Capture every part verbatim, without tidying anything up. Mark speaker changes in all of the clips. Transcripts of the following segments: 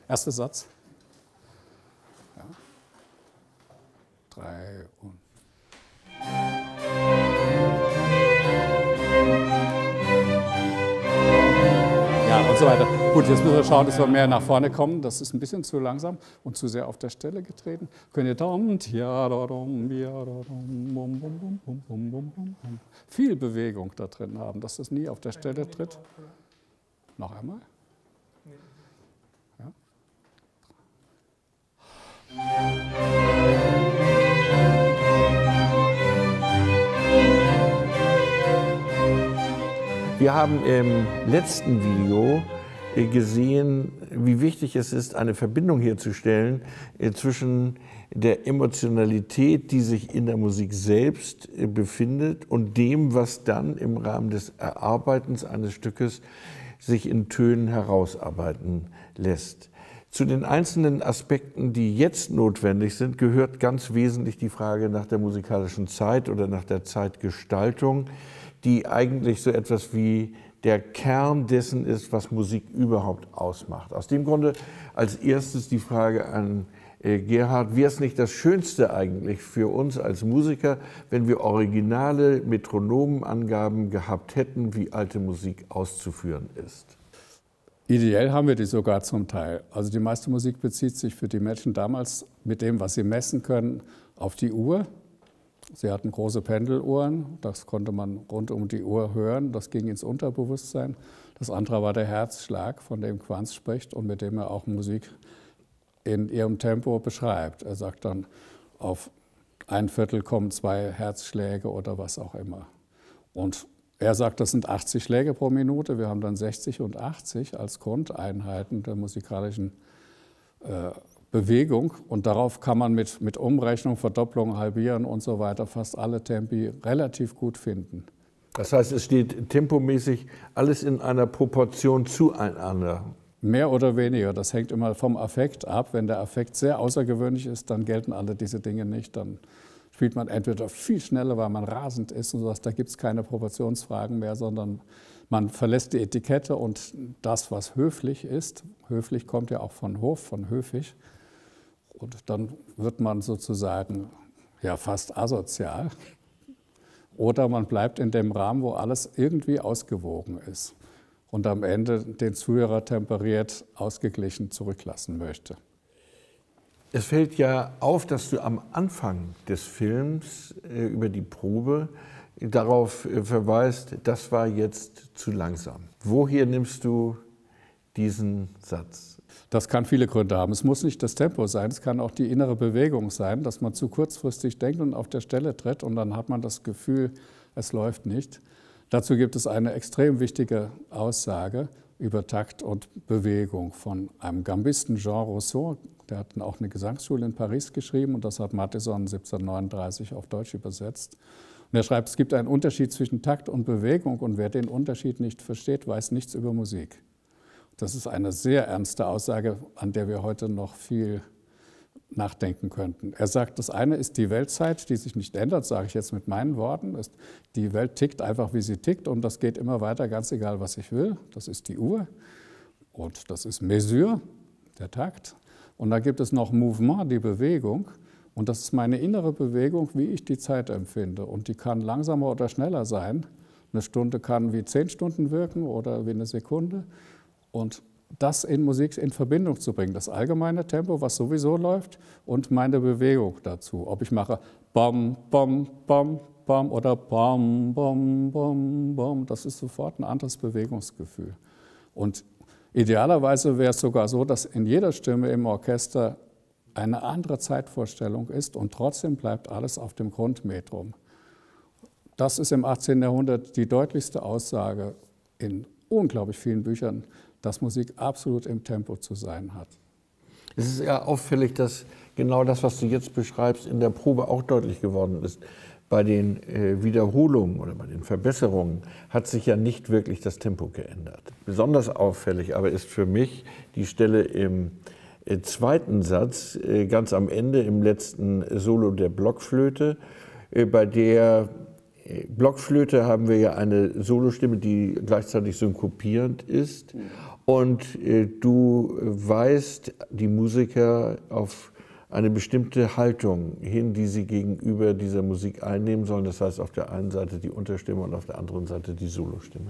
Speaker 1: Erster Satz. Ja. Drei und. Ja, und so weiter. Gut, jetzt müssen wir schauen, dass wir mehr nach vorne kommen. Das ist ein bisschen zu langsam und zu sehr auf der Stelle getreten. Könnt ihr dom, tia, dom, tia, dom, bum, bum, bum, bum, bum, bum, bum. Viel Bewegung da drin haben, dass es nie auf der Stelle tritt. Noch einmal. Ja.
Speaker 2: Wir haben im letzten Video gesehen, wie wichtig es ist, eine Verbindung herzustellen zwischen der Emotionalität, die sich in der Musik selbst befindet, und dem, was dann im Rahmen des Erarbeitens eines Stückes sich in Tönen herausarbeiten lässt. Zu den einzelnen Aspekten, die jetzt notwendig sind, gehört ganz wesentlich die Frage nach der musikalischen Zeit oder nach der Zeitgestaltung, die eigentlich so etwas wie der Kern dessen ist, was Musik überhaupt ausmacht. Aus dem Grunde als erstes die Frage an äh, Gerhard: Wäre es nicht das Schönste eigentlich für uns als Musiker, wenn wir originale Metronomenangaben gehabt hätten, wie alte Musik auszuführen ist?
Speaker 1: Ideell haben wir die sogar zum Teil. Also die meiste Musik bezieht sich für die Menschen damals mit dem, was sie messen können, auf die Uhr. Sie hatten große Pendeluhren, das konnte man rund um die Uhr hören, das ging ins Unterbewusstsein. Das andere war der Herzschlag, von dem Quantz spricht und mit dem er auch Musik in ihrem Tempo beschreibt. Er sagt dann, auf ein Viertel kommen zwei Herzschläge oder was auch immer. Und er sagt, das sind achtzig Schläge pro Minute, wir haben dann sechzig und achtzig als Grundeinheiten der musikalischen äh, Bewegung, und darauf kann man mit, mit Umrechnung, Verdopplung, Halbieren und so weiter fast alle Tempi relativ gut finden.
Speaker 2: Das heißt, es steht tempomäßig alles in einer Proportion zueinander?
Speaker 1: Mehr oder weniger, das hängt immer vom Affekt ab. Wenn der Affekt sehr außergewöhnlich ist, dann gelten alle diese Dinge nicht. Dann spielt man entweder viel schneller, weil man rasend ist und sowas. Da gibt es keine Proportionsfragen mehr, sondern man verlässt die Etikette und das, was höflich ist. Höflich kommt ja auch von Hof, von höfig. Und dann wird man sozusagen ja fast asozial. Oder man bleibt in dem Rahmen, wo alles irgendwie ausgewogen ist und am Ende den Zuhörer temperiert, ausgeglichen zurücklassen möchte.
Speaker 2: Es fällt ja auf, dass du am Anfang des Films äh, über die Probe darauf äh, verweist, das war jetzt zu langsam. Woher nimmst du diesen Satz?
Speaker 1: Das kann viele Gründe haben. Es muss nicht das Tempo sein, es kann auch die innere Bewegung sein, dass man zu kurzfristig denkt und auf der Stelle tritt und dann hat man das Gefühl, es läuft nicht. Dazu gibt es eine extrem wichtige Aussage über Takt und Bewegung von einem Gambisten, Jean Rousseau. Der hat auch eine Gesangsschule in Paris geschrieben und das hat Matheson siebzehnhundertneununddreißig auf Deutsch übersetzt. Und er schreibt, es gibt einen Unterschied zwischen Takt und Bewegung und wer den Unterschied nicht versteht, weiß nichts über Musik. Das ist eine sehr ernste Aussage, an der wir heute noch viel nachdenken könnten. Er sagt, das eine ist die Weltzeit, die sich nicht ändert, sage ich jetzt mit meinen Worten. Die Welt tickt einfach, wie sie tickt und das geht immer weiter, ganz egal, was ich will. Das ist die Uhr und das ist Mesure, der Takt. Und da gibt es noch Mouvement, die Bewegung. Und das ist meine innere Bewegung, wie ich die Zeit empfinde. Und die kann langsamer oder schneller sein. Eine Stunde kann wie zehn Stunden wirken oder wie eine Sekunde. Und das in Musik in Verbindung zu bringen, das allgemeine Tempo, was sowieso läuft, und meine Bewegung dazu. Ob ich mache bam, bam, bam, bam oder bam, bam, bam, bam, das ist sofort ein anderes Bewegungsgefühl. Und idealerweise wäre es sogar so, dass in jeder Stimme im Orchester eine andere Zeitvorstellung ist und trotzdem bleibt alles auf dem Grundmetrum. Das ist im achtzehnten Jahrhundert die deutlichste Aussage in unglaublich vielen Büchern, dass Musik absolut im Tempo zu sein hat.
Speaker 2: Es ist ja auffällig, dass genau das, was du jetzt beschreibst, in der Probe auch deutlich geworden ist. Bei den äh, Wiederholungen oder bei den Verbesserungen hat sich ja nicht wirklich das Tempo geändert. Besonders auffällig aber ist für mich die Stelle im äh, zweiten Satz, äh, ganz am Ende, im letzten Solo der Blockflöte, äh, bei der Blockflöte haben wir ja eine Solostimme, die gleichzeitig synkopierend ist. und äh, du weist die Musiker auf eine bestimmte Haltung hin, die sie gegenüber dieser Musik einnehmen sollen. Das heißt, auf der einen Seite die Unterstimme und auf der anderen Seite die Solostimme.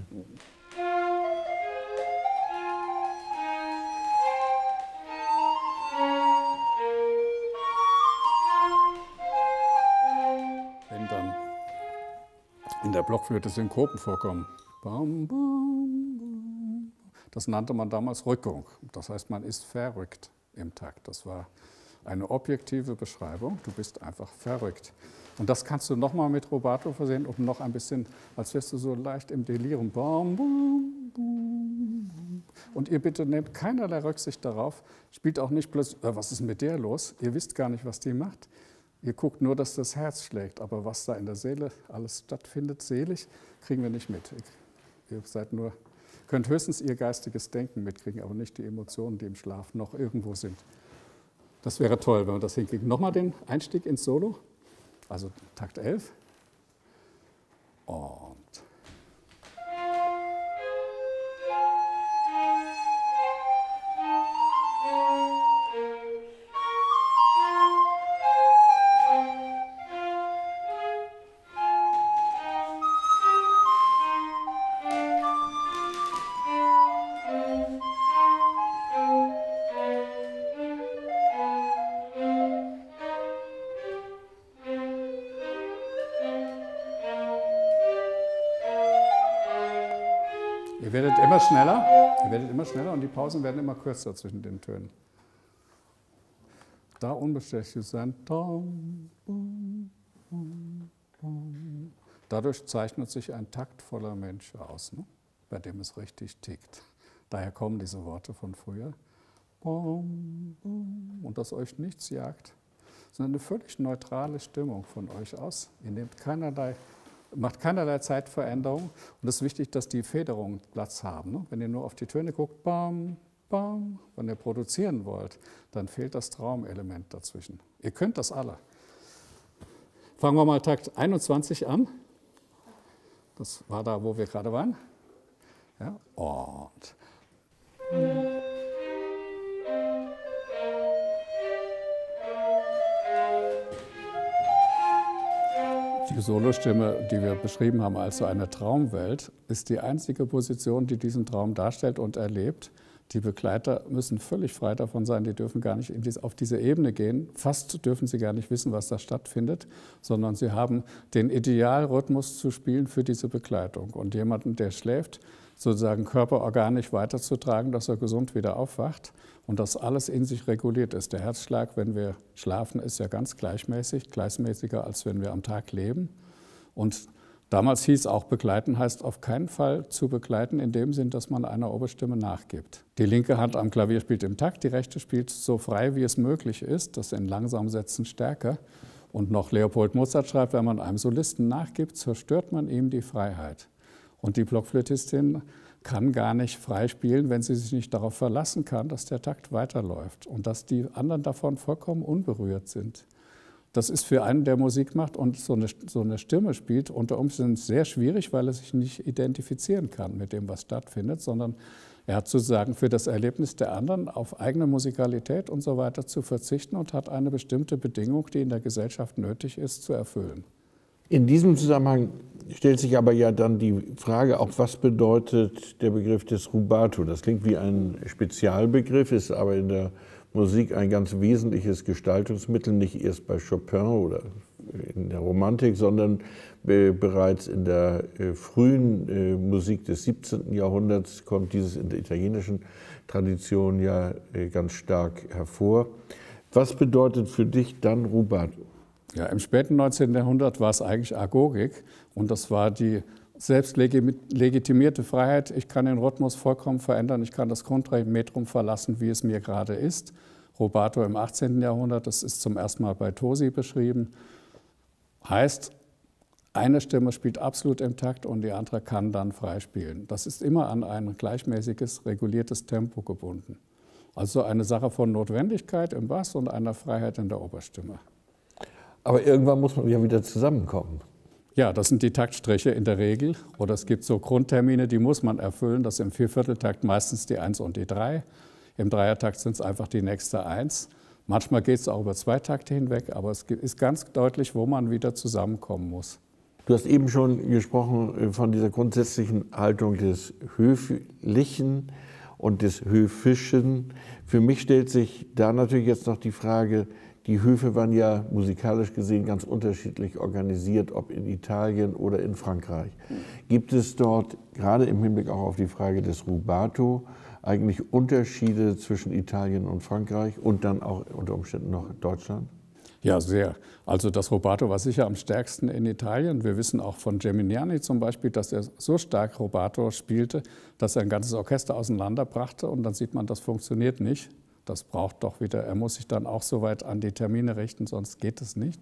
Speaker 1: Wenn dann in der Blockflöte Synkopen vorkommen, bam, bam, bam, das nannte man damals Rückung. Das heißt, man ist verrückt im Takt. Das war eine objektive Beschreibung, du bist einfach verrückt. Und das kannst du nochmal mit Rubato versehen, um noch ein bisschen, als wärst du so leicht im Delirium. Bam, bam, bam. Und ihr bitte nehmt keinerlei Rücksicht darauf, spielt auch nicht plötzlich, äh, was ist mit der los? Ihr wisst gar nicht, was die macht. Ihr guckt nur, dass das Herz schlägt, aber was da in der Seele alles stattfindet, selig, kriegen wir nicht mit. Ihr seid nur, könnt höchstens ihr geistiges Denken mitkriegen, aber nicht die Emotionen, die im Schlaf noch irgendwo sind. Das wäre toll, wenn wir das hinkriegen. Nochmal den Einstieg ins Solo, also Takt elf. Und ihr werdet immer schneller, ihr werdet immer schneller und die Pausen werden immer kürzer zwischen den Tönen. Da unbestechlich sein. Dadurch zeichnet sich ein taktvoller Mensch aus, ne? Bei dem es richtig tickt. Daher kommen diese Worte von früher. Und dass euch nichts jagt, sondern eine völlig neutrale Stimmung von euch aus. Ihr nehmt keinerlei macht keinerlei Zeitveränderung und es ist wichtig, dass die Federungen Platz haben. Ne? Wenn ihr nur auf die Töne guckt, bam, bam, wenn ihr produzieren wollt, dann fehlt das Traumelement dazwischen. Ihr könnt das alle. Fangen wir mal Takt einundzwanzig an. Das war da, wo wir gerade waren. Ja? Und die Solostimme, die wir beschrieben haben als so eine Traumwelt, ist die einzige Position, die diesen Traum darstellt und erlebt. Die Begleiter müssen völlig frei davon sein, die dürfen gar nicht in diese, auf diese Ebene gehen. Fast dürfen sie gar nicht wissen, was da stattfindet, sondern sie haben den Idealrhythmus zu spielen für diese Begleitung. Und jemanden, der schläft, sozusagen körperorganisch weiterzutragen, dass er gesund wieder aufwacht und dass alles in sich reguliert ist. Der Herzschlag, wenn wir schlafen, ist ja ganz gleichmäßig, gleichmäßiger, als wenn wir am Tag leben. Und damals hieß auch, begleiten heißt auf keinen Fall zu begleiten, in dem Sinn, dass man einer Oberstimme nachgibt. Die linke Hand am Klavier spielt im Takt, die rechte spielt so frei, wie es möglich ist, das in langsamen Sätzen stärker. Und noch Leopold Mozart schreibt, wenn man einem Solisten nachgibt, zerstört man ihm die Freiheit. Und die Blockflötistin kann gar nicht frei spielen, wenn sie sich nicht darauf verlassen kann, dass der Takt weiterläuft und dass die anderen davon vollkommen unberührt sind. Das ist für einen, der Musik macht und so eine, so eine Stimme spielt, unter Umständen sehr schwierig, weil er sich nicht identifizieren kann mit dem, was stattfindet, sondern er hat sozusagen für das Erlebnis der anderen auf eigene Musikalität und so weiter zu verzichten und hat eine bestimmte Bedingung, die in der Gesellschaft nötig ist, zu erfüllen.
Speaker 2: In diesem Zusammenhang stellt sich aber ja dann die Frage, auch was bedeutet der Begriff des Rubato? Das klingt wie ein Spezialbegriff, ist aber in der Musik ein ganz wesentliches Gestaltungsmittel, nicht erst bei Chopin oder in der Romantik, sondern bereits in der frühen Musik des siebzehnten Jahrhunderts kommt dieses in der italienischen Tradition ja ganz stark hervor. Was bedeutet für dich dann Rubato?
Speaker 1: Ja, im späten neunzehnten Jahrhundert war es eigentlich Agogik und das war die selbst legitimierte Freiheit. Ich kann den Rhythmus vollkommen verändern, ich kann das Kontrametrum verlassen, wie es mir gerade ist. Rubato im achtzehnten Jahrhundert, das ist zum ersten Mal bei Tosi beschrieben, heißt, eine Stimme spielt absolut im Takt und die andere kann dann frei spielen. Das ist immer an ein gleichmäßiges, reguliertes Tempo gebunden. Also eine Sache von Notwendigkeit im Bass und einer Freiheit in der Oberstimme.
Speaker 2: Aber irgendwann muss man ja wieder zusammenkommen.
Speaker 1: Ja, das sind die Taktstriche in der Regel. Oder es gibt so Grundtermine, die muss man erfüllen. Das sind im Viervierteltakt meistens die eins und die drei. Im Dreiertakt sind es einfach die nächste eins. Manchmal geht es auch über zwei Takte hinweg, aber es ist ganz deutlich, wo man wieder zusammenkommen muss.
Speaker 2: Du hast eben schon gesprochen von dieser grundsätzlichen Haltung des Höflichen und des Höfischen. Für mich stellt sich da natürlich jetzt noch die Frage, die Höfe waren ja musikalisch gesehen ganz unterschiedlich organisiert, ob in Italien oder in Frankreich. Gibt es dort, gerade im Hinblick auch auf die Frage des Rubato, eigentlich Unterschiede zwischen Italien und Frankreich und dann auch unter Umständen noch Deutschland?
Speaker 1: Ja, sehr. Also das Rubato war sicher am stärksten in Italien. Wir wissen auch von Geminiani zum Beispiel, dass er so stark Rubato spielte, dass er ein ganzes Orchester auseinanderbrachte. Und dann sieht man, das funktioniert nicht. Das braucht doch wieder, er muss sich dann auch so weit an die Termine richten, sonst geht es nicht.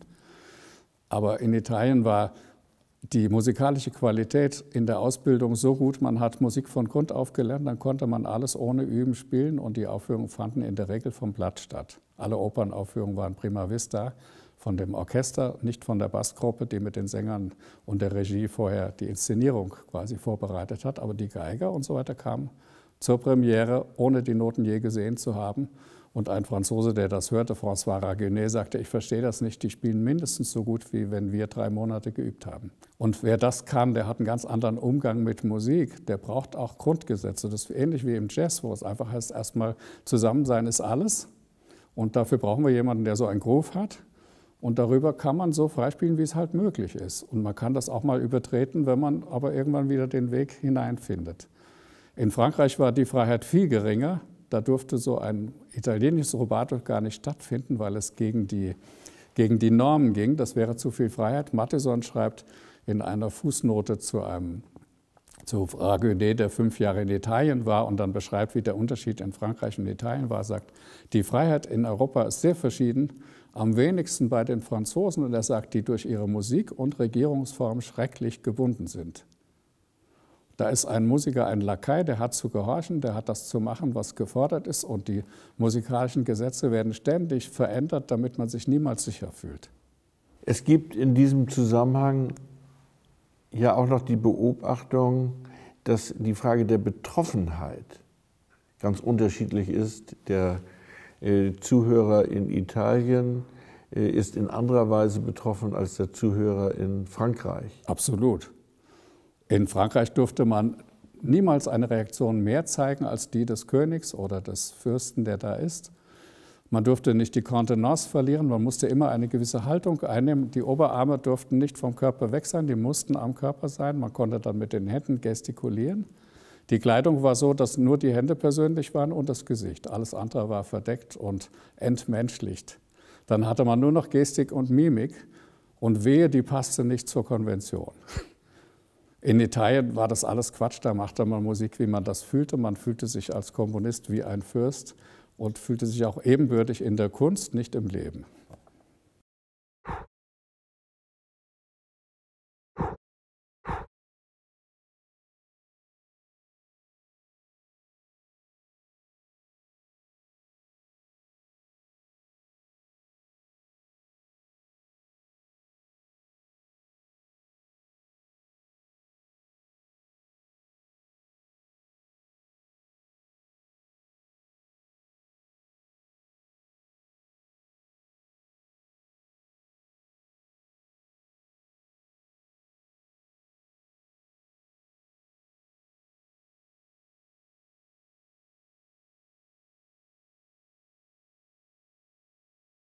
Speaker 1: Aber in Italien war die musikalische Qualität in der Ausbildung so gut, man hat Musik von Grund auf gelernt, dann konnte man alles ohne Üben spielen und die Aufführungen fanden in der Regel vom Blatt statt. Alle Opernaufführungen waren prima vista von dem Orchester, nicht von der Bassgruppe, die mit den Sängern und der Regie vorher die Inszenierung quasi vorbereitet hat, aber die Geiger und so weiter kamen zur Premiere, ohne die Noten je gesehen zu haben. Und ein Franzose, der das hörte, François Raguenet, sagte, ich verstehe das nicht, die spielen mindestens so gut, wie wenn wir drei Monate geübt haben. Und wer das kann, der hat einen ganz anderen Umgang mit Musik, der braucht auch Grundgesetze. Das ist ähnlich wie im Jazz, wo es einfach heißt, erstmal Zusammensein ist alles. Und dafür brauchen wir jemanden, der so einen Groove hat. Und darüber kann man so freispielen, wie es halt möglich ist. Und man kann das auch mal übertreten, wenn man aber irgendwann wieder den Weg hineinfindet. In Frankreich war die Freiheit viel geringer. Da durfte so ein italienisches Rubato gar nicht stattfinden, weil es gegen die, gegen die Normen ging. Das wäre zu viel Freiheit. Matheson schreibt in einer Fußnote zu einem zu Raguenet, der fünf Jahre in Italien war und dann beschreibt, wie der Unterschied in Frankreich und Italien war, sagt, die Freiheit in Europa ist sehr verschieden, am wenigsten bei den Franzosen. Und er sagt, die durch ihre Musik und Regierungsform schrecklich gebunden sind. Da ist ein Musiker, ein Lakai, der hat zu gehorchen, der hat das zu machen, was gefordert ist. Und die musikalischen Gesetze werden ständig verändert, damit man sich niemals sicher fühlt.
Speaker 2: Es gibt in diesem Zusammenhang ja auch noch die Beobachtung, dass die Frage der Betroffenheit ganz unterschiedlich ist. Der äh, Zuhörer in Italien äh, ist in anderer Weise betroffen als der Zuhörer in Frankreich.
Speaker 1: Absolut. In Frankreich durfte man niemals eine Reaktion mehr zeigen als die des Königs oder des Fürsten, der da ist. Man durfte nicht die Kontenance verlieren, man musste immer eine gewisse Haltung einnehmen. Die Oberarme durften nicht vom Körper weg sein, die mussten am Körper sein. Man konnte dann mit den Händen gestikulieren. Die Kleidung war so, dass nur die Hände persönlich waren und das Gesicht. Alles andere war verdeckt und entmenschlicht. Dann hatte man nur noch Gestik und Mimik und wehe, die passte nicht zur Konvention. In Italien war das alles Quatsch, da machte man Musik, wie man das fühlte. Man fühlte sich als Komponist wie ein Fürst und fühlte sich auch ebenbürtig in der Kunst, nicht im Leben.